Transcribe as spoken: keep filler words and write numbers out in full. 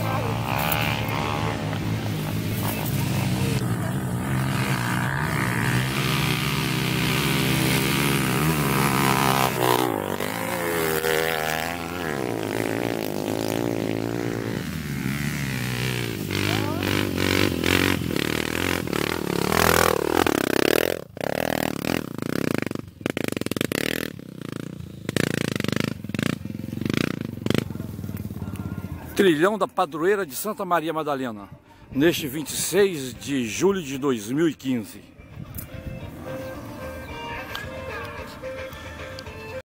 Trilhão da Padroeira de Santa Maria Madalena, neste vinte e seis de julho de dois mil e quinze.